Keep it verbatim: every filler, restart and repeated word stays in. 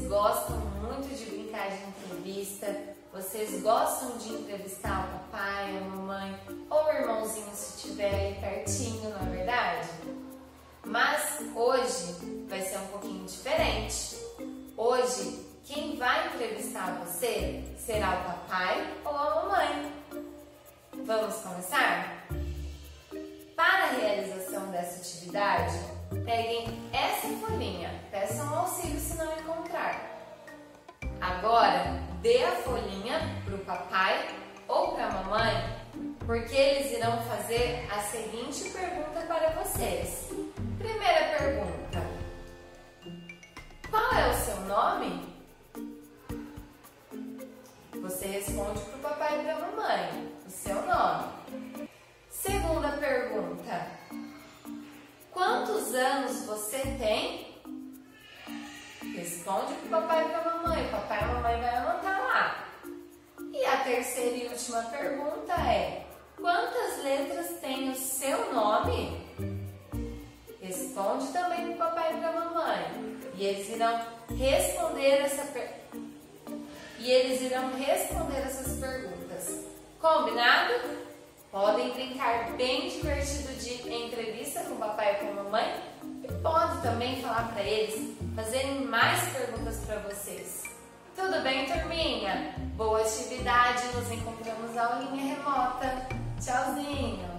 gostam muito de brincar de entrevista, vocês gostam de entrevistar o papai, a mamãe ou o irmãozinho se estiver aí pertinho, não é verdade? Mas hoje vai ser um pouquinho diferente. Hoje, quem vai entrevistar você será o papai ou a mamãe. Vamos começar? Para a realização dessa atividade, peguem essa folhinha, peçam auxílio se não encontrar. Agora, dê a folhinha para o papai ou para a mamãe, porque eles irão fazer a seguinte pergunta para vocês. Primeira pergunta: qual é o seu nome? Você responde para o papai e para a mamãe o seu nome. Segunda pergunta: quantos anos você tem? Responde para o papai e para a mamãe. O papai e a mamãe vai anotar lá. E a terceira e última pergunta é: quantas letras tem o seu nome? Responde também para o papai e para a mamãe. E eles irão responder essa per... e eles irão responder essas perguntas. Combinado? Podem brincar bem divertido de entrevista com o papai e com a mamãe e pode também falar para eles fazerem mais perguntas para vocês. Tudo bem, turminha? Boa atividade, nos encontramos na aulinha remota. Tchauzinho!